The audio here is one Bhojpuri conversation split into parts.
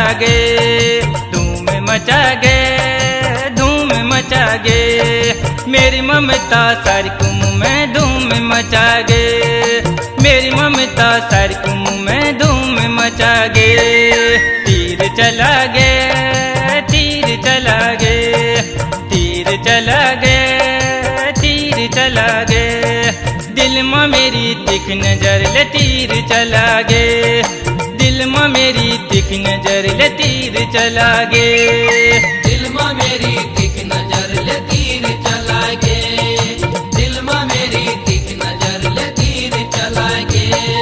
गे, धूम मचा गे, धूम मचा गे। मेरी ममता सारी कुम में धूम मचा गे, मेरी ममता सारी कुम में धूम मचा गे। तीर चला गे, तीर चला गे, तीर चला गे, तीर चला गे। दिल में मेरी तिख नजर ले तीर चला गे, दिल में मेरी तिख नजर ले तीर चला गे। दिल में मेरी तिख नजर ले तीर चला गे, दिल में मेरी तिख नजर ले तीर चला गे।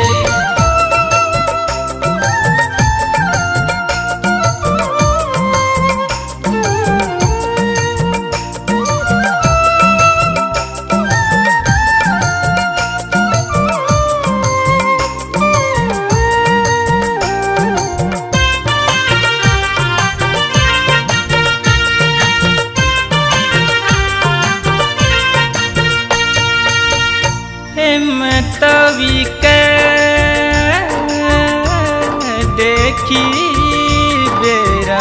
तवी के देखी बेरा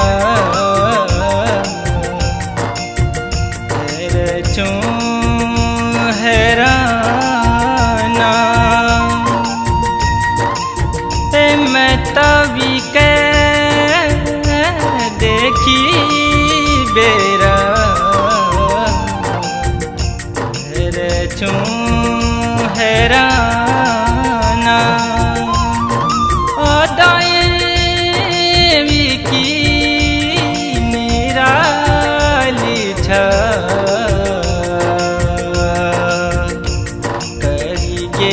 तेरे चूं हैराना, मैं तवी के देखी बेरा तेरे चूं हैराना। दायवी की निराली करिए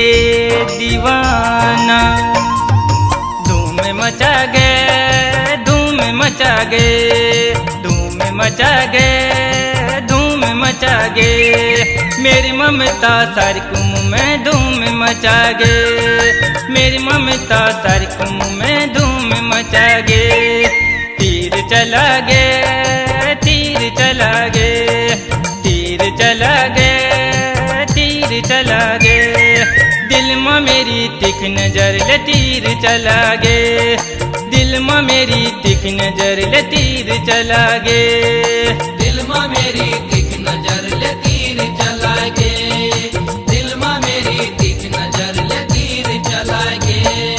दीवाना। धूम मचा गे, धूम मचा गे, धूम मचा गे, धूम मचा गे। मेरी ममता सारी कुम में धूम मचा गे, मेरी ममता सारी कुम में धूम मचा गे। तीर चला गे, तीर चला गे, तीर चला गे, तीर चला गे। दिल में मेरी तिख नजर ले तीर चला गे, दिल में मेरी तिख नजर ले तीर चला गे। दिल में मेरी तिख नजर ले तीर चला गे, दिल में मेरी तिख नजर ले तीर चला गे।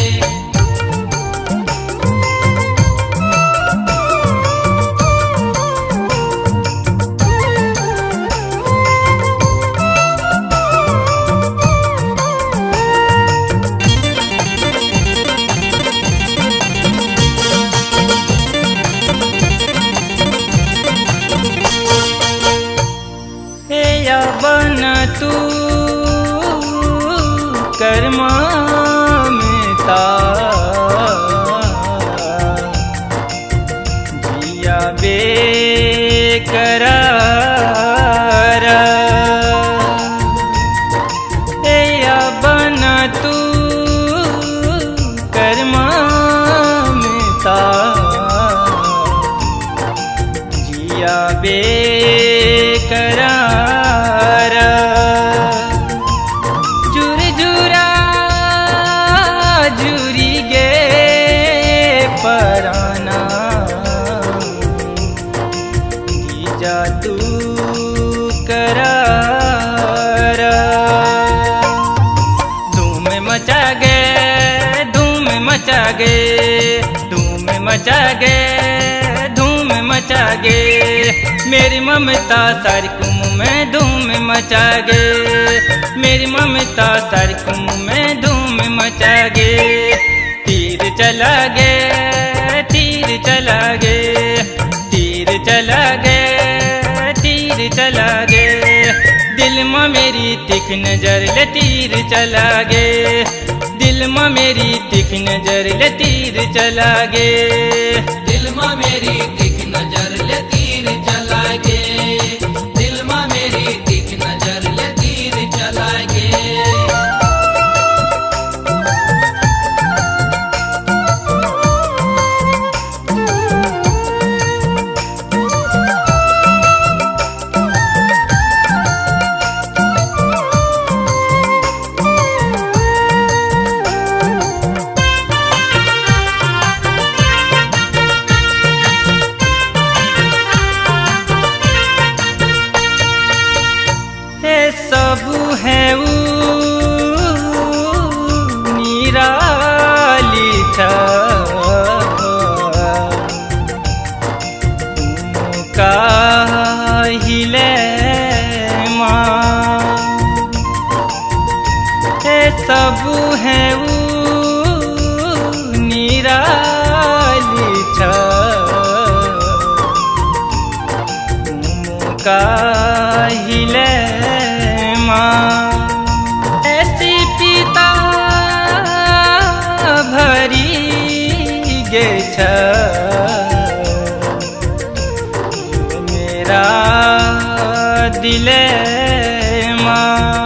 बना तू कर्मा मिता जिया बेकरार, या बना तू कर्मा मिता जिया बेकरार। पराना जा तू करार। धूम मचा गे, धूम मचा गे, धूम मचा गे, धूम मचा गे। मेरी ममता सारी कुम में धूम मचा गे, मेरी ममता सारी कुम में धूम मचा गे। तीर चला गे, तीर चला गे, तीर चला गे, तीर चला गे। दिल में मेरी तिख नजर ले तीर चला गे, दिल में मेरी तिख नजर ले तीर चला गे। दिल में मेरी तिख नजर ले तीर चला गे, दिल में मेरी तिख नजर ले तीर चला गे। काहिले माँ ऐसी पिता भरी गे छ मेरा दिले माँ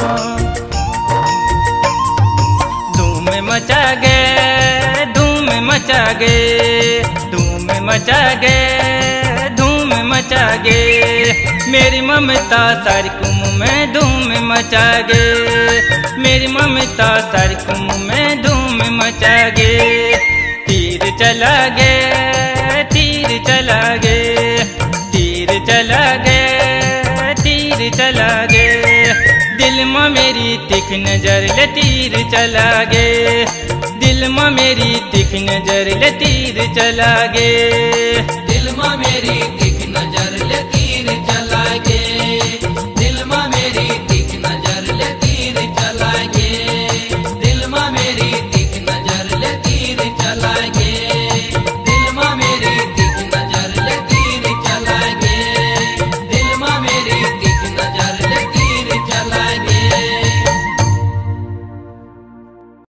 धूम मचा गे धूम मचा गे धूम मचा गे धूम मचा गे मेरी ममता सारी कुम में धूम मचा गे मेरी ममता सारी कुम में धूम मचा गे तीर चला गे तीर चला गे तीर चला गे तीर चला गे दिल में मेरी तिख नजर ले तीर चला गे दिल में मेरी तिख नजर ले तीर चला गे दिल में मेरी